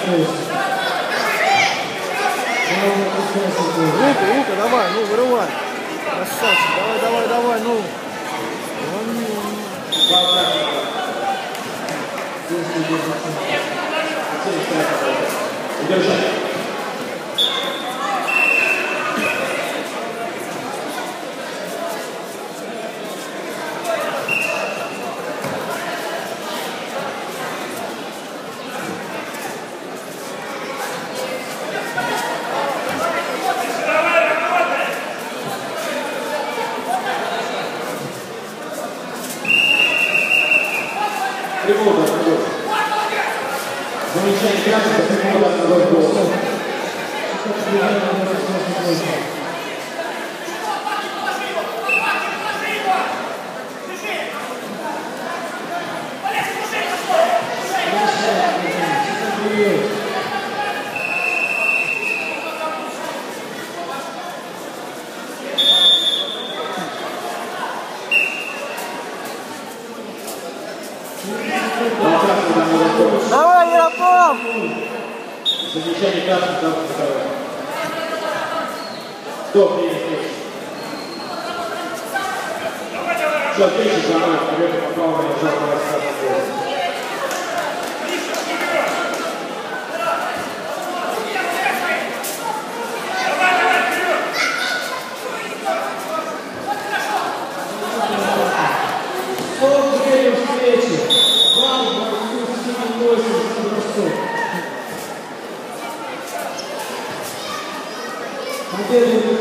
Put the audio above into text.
Рука, давай, ну вырывай. Красавчик, давай, ну. Держать. Тревога, замечание графика, тревога на гол. Давай, Ярослав! Замечание красных, там второе. Кто принесет? Все, третий звонок, победа попала на жалкого рассказа. Победу